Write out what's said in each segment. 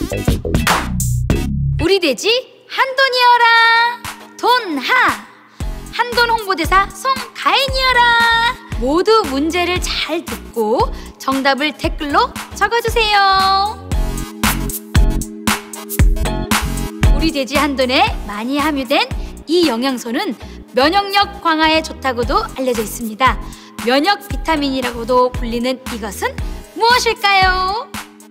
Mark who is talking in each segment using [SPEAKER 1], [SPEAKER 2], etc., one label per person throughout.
[SPEAKER 1] 우리 돼지 한돈이여라. 돈하. 한돈 홍보대사 송가인이여라. 모두 문제를 잘 듣고 정답을 댓글로 적어주세요. 우리 돼지 한돈에 많이 함유된 이 영양소는 면역력 강화에 좋다고도 알려져 있습니다. 면역 비타민이라고도 불리는 이것은 무엇일까요?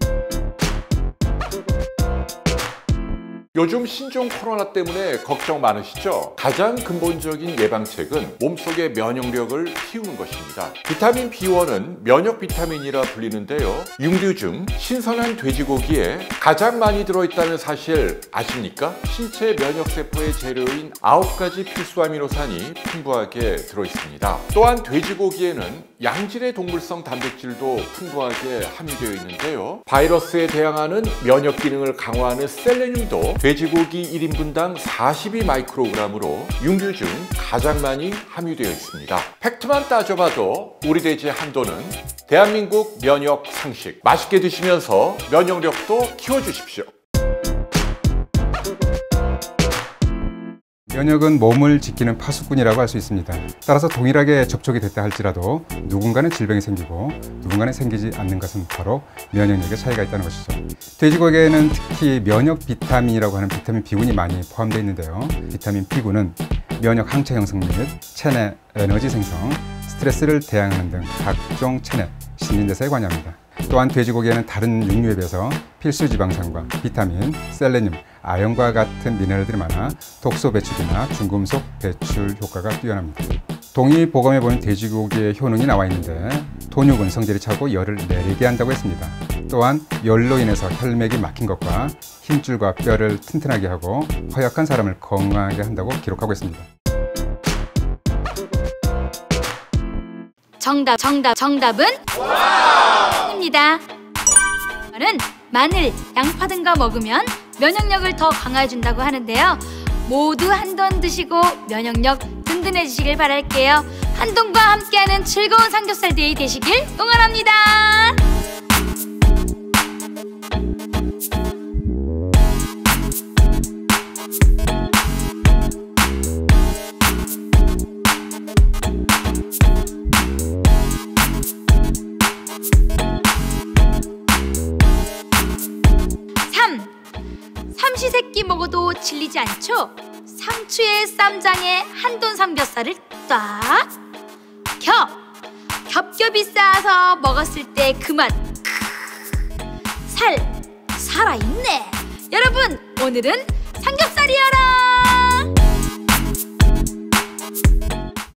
[SPEAKER 2] 요즘 신종 코로나 때문에 걱정 많으시죠? 가장 근본적인 예방책은 몸속의 면역력을 키우는 것입니다. 비타민 B1은 면역 비타민이라 불리는데요. 육류 중 신선한 돼지고기에 가장 많이 들어있다는 사실 아십니까? 신체 면역세포의 재료인 9가지 필수 아미노산이 풍부하게 들어있습니다. 또한 돼지고기에는 양질의 동물성 단백질도 풍부하게 함유되어 있는데요. 바이러스에 대항하는 면역 기능을 강화하는 셀레늄도 돼지고기 1인분당 42 마이크로그램으로 육류 중 가장 많이 함유되어 있습니다. 팩트만 따져봐도 우리 돼지 한돈은 대한민국 면역 상식. 맛있게 드시면서 면역력도 키워주십시오.
[SPEAKER 3] 면역은 몸을 지키는 파수꾼이라고 할 수 있습니다. 따라서 동일하게 접촉이 됐다 할지라도 누군가는 질병이 생기고 누군가는 생기지 않는 것은 바로 면역력의 차이가 있다는 것이죠. 돼지고기에는 특히 면역 비타민이라고 하는 비타민 B군이 많이 포함되어 있는데요. 비타민 B군은 면역 항체 형성 및 체내 에너지 생성, 스트레스를 대항하는 등 각종 체내 신진대사에 관여합니다. 또한 돼지고기에는 다른 육류에 비해서 필수 지방산과 비타민, 셀레늄, 아연과 같은 미네랄들이 많아 독소 배출이나 중금속 배출 효과가 뛰어납니다. 동의보감에 보면 돼지고기의 효능이 나와 있는데 돈육은 성질이 차고 열을 내리게 한다고 했습니다. 또한 열로 인해서 혈맥이 막힌 것과 힘줄과 뼈를 튼튼하게 하고 허약한 사람을 건강하게 한다고 기록하고 있습니다.
[SPEAKER 1] 정답은 입니다. 는 마늘, 양파 등과 먹으면 면역력을 더 강화해준다고 하는데요. 모두 한돈 드시고 면역력 든든해지시길 바랄게요. 한돈과 함께하는 즐거운 삼겹살 데이 되시길 응원합니다. 삼시세끼 먹어도 질리지 않죠? 상추에 쌈장에 한돈 삼겹살을 딱 겹겹이 싸서 먹었을 때 그 맛 살아있네. 여러분 오늘은 삼겹살이여라.